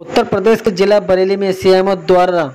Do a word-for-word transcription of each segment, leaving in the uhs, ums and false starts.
उत्तर प्रदेश के जिला बरेली में सीएमओ द्वारा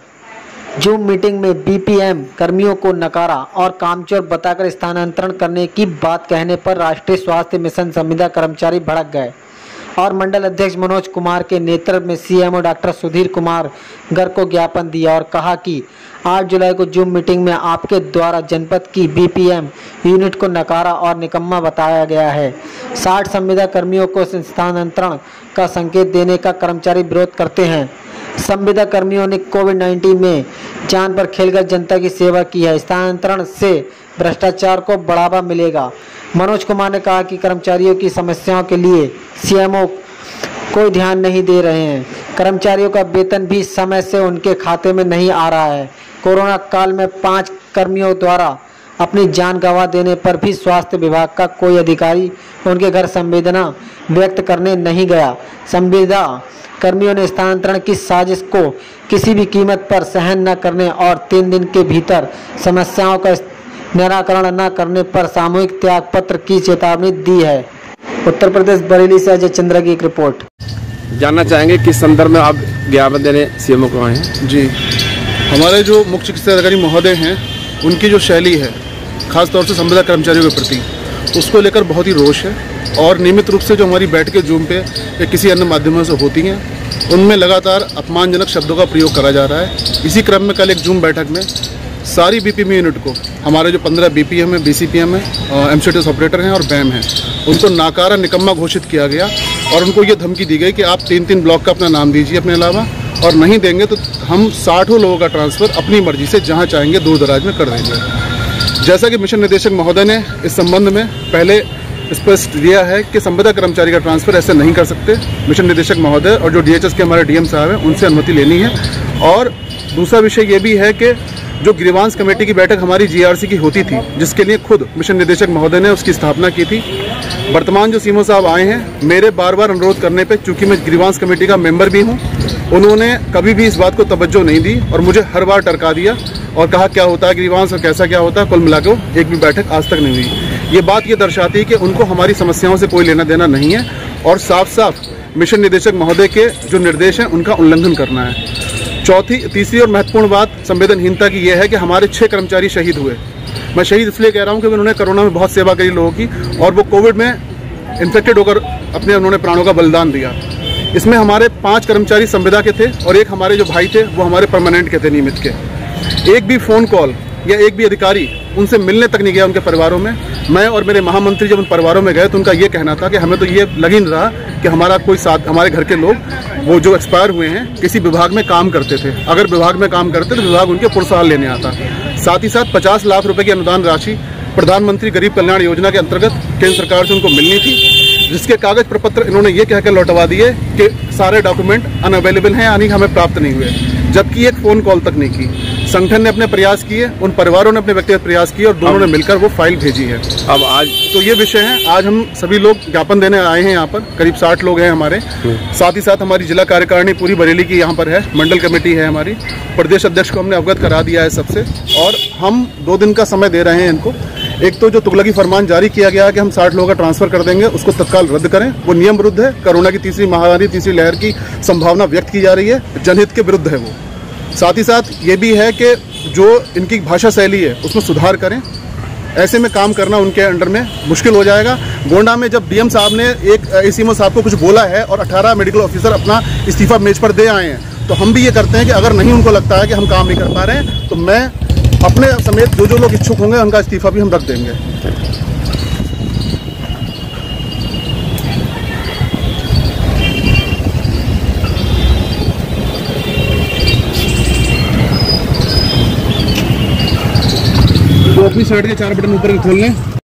जूम मीटिंग में बीपीएम कर्मियों को नकारा और कामचोर बताकर स्थानांतरण करने की बात कहने पर राष्ट्रीय स्वास्थ्य मिशन संविदा कर्मचारी भड़क गए और मंडल अध्यक्ष मनोज कुमार के नेतृत्व में सीएमओ डॉक्टर सुधीर कुमार गर्ग को ज्ञापन दिया और कहा कि आठ जुलाई को जूम मीटिंग में आपके द्वारा जनपद की बीपीएम यूनिट को नकारा और निकम्मा बताया गया है। साठ संविदा कर्मियों को स्थानांतरण का संकेत देने का कर्मचारी विरोध करते हैं। संविदा कर्मियों ने कोविड नाइन्टीन में जान पर खेलकर जनता की सेवा की है। स्थानांतरण से भ्रष्टाचार को बढ़ावा मिलेगा। मनोज कुमार ने कहा कि कर्मचारियों की समस्याओं के लिए सीएमओ कोई ध्यान नहीं दे रहे हैं। कर्मचारियों का वेतन भी समय से उनके खाते में नहीं आ रहा है। कोरोना काल में पांच कर्मियों द्वारा अपनी जान गंवा देने पर भी स्वास्थ्य विभाग का कोई अधिकारी उनके घर संवेदना व्यक्त करने नहीं गया। संविदा कर्मियों ने स्थानांतरण की साजिश को किसी भी कीमत पर सहन न करने और तीन दिन के भीतर समस्याओं का निराकरण न करने पर सामूहिक त्याग पत्र की चेतावनी दी है। उत्तर प्रदेश बरेली से अजय चंद्रा की एक रिपोर्ट। जानना चाहेंगे किस संदर्भ में आप ज्ञापन देने सीएमओ को आए हैं? जी, हमारे जो मुख्य चिकित्सा अधिकारी महोदय हैं, उनकी जो शैली है खास तौर से संविदा कर्मचारियों के प्रति, उसको लेकर बहुत ही रोष है और नियमित रूप से जो हमारी बैठकें जूम पे या किसी अन्य माध्यमों से होती हैं, उनमें लगातार अपमानजनक शब्दों का प्रयोग करा जा रहा है। इसी क्रम में कल एक जूम बैठक में सारी बीपीएम यूनिट को, हमारे जो पंद्रह बीपीएम है, बीसीपीएम है, एमसीटीएस ऑपरेटर हैं और बैम हैं, उनको नाकारा निकम्मा घोषित किया गया और उनको ये धमकी दी गई कि आप तीन तीन ब्लॉक का अपना नाम दीजिए अपने अलावा, और नहीं देंगे तो हम साठों लोगों का ट्रांसफ़र अपनी मर्जी से जहाँ चाहेंगे दूर दराज में कर देंगे। जैसा कि मिशन निदेशक महोदय ने इस संबंध में पहले स्पष्ट दिया है कि संविदा कर्मचारी का ट्रांसफ़र ऐसे नहीं कर सकते। मिशन निदेशक महोदय और जो डीएचएस के हमारे डीएम साहब हैं, उनसे अनुमति लेनी है। और दूसरा विषय ये भी है कि जो ग्रीवांस कमेटी की बैठक हमारी जीआरसी की होती थी, जिसके लिए खुद मिशन निदेशक महोदय ने उसकी स्थापना की थी, वर्तमान जो सीएमओ साहब आए हैं, मेरे बार बार अनुरोध करने पे, चूंकि मैं ग्रीवांस कमेटी का मेंबर भी हूं, उन्होंने कभी भी इस बात को तवज्जो नहीं दी और मुझे हर बार टरका दिया और कहा क्या होता है ग्रीवांस और कैसा क्या होता है। कुल मिलाकर एक भी बैठक आज तक नहीं हुई। ये बात ये दर्शाती है कि उनको हमारी समस्याओं से कोई लेना देना नहीं है और साफ साफ मिशन निदेशक महोदय के जो निर्देश हैं उनका उल्लंघन करना है। चौथी तीसरी और महत्वपूर्ण बात संवेदनहीनता की यह है कि हमारे छह कर्मचारी शहीद हुए। मैं शहीद इसलिए कह रहा हूं कि उन्होंने कोरोना में बहुत सेवा करी लोगों की और वो कोविड में इन्फेक्टेड होकर अपने उन्होंने प्राणों का बलिदान दिया। इसमें हमारे पांच कर्मचारी संविदा के थे और एक हमारे जो भाई थे वो हमारे परमानेंट के थे, नियमित के। एक भी फ़ोन कॉल या एक भी अधिकारी उनसे मिलने तक नहीं गया उनके परिवारों में। मैं और मेरे महामंत्री जब उन परिवारों में गए तो उनका ये कहना था कि हमें तो ये लग ही नहीं रहा कि हमारा कोई साथ, हमारे घर के लोग वो जो एक्सपायर हुए हैं किसी विभाग में काम करते थे। अगर विभाग में काम करते तो विभाग उनके पुरसहार लेने आता। साथ ही साथ पचास लाख रुपए की अनुदान राशि प्रधानमंत्री गरीब कल्याण योजना के अंतर्गत केंद्र सरकार से उनको मिलनी थी, जिसके कागज प्रपत्र इन्होंने ये कहकर लौटवा दिए कि सारे डॉक्यूमेंट अनअवेलेबल हैं, यानी हमें प्राप्त नहीं हुए, जबकि एक फ़ोन कॉल तक नहीं की। संगठन ने अपने प्रयास किए, उन परिवारों ने अपने व्यक्तिगत प्रयास किए और दोनों ने मिलकर वो फाइल भेजी है। अब आज तो ये विषय है, आज हम सभी लोग ज्ञापन देने आए हैं। यहाँ पर करीब साठ लोग हैं हमारे, साथ ही साथ हमारी जिला कार्यकारिणी पूरी बरेली की यहाँ पर है, मंडल कमेटी है हमारी, प्रदेश अध्यक्ष को हमने अवगत करा दिया है सबसे, और हम दो दिन का समय दे रहे हैं इनको। एक तो जो तुगलकी फरमान जारी किया गया है कि हम साठ लोगों का ट्रांसफर कर देंगे, उसको तत्काल रद्द करें, वो नियम विरुद्ध है। कोरोना की तीसरी महामारी, तीसरी लहर की संभावना व्यक्त की जा रही है, जनहित के विरुद्ध है वो। साथ ही साथ ये भी है कि जो इनकी भाषा शैली है उसमें सुधार करें। ऐसे में काम करना उनके अंडर में मुश्किल हो जाएगा। गोंडा में जब डीएम साहब ने एक एसीएमओ साहब को कुछ बोला है और अठारह मेडिकल ऑफिसर अपना इस्तीफा मेज पर दे आए हैं, तो हम भी ये करते हैं कि अगर नहीं उनको लगता है कि हम काम नहीं कर पा रहे हैं तो मैं अपने समेत जो जो लोग इच्छुक होंगे उनका इस्तीफा भी हम रख देंगे। तो अपनी साइड के चार बटन ऊपर खोल लें।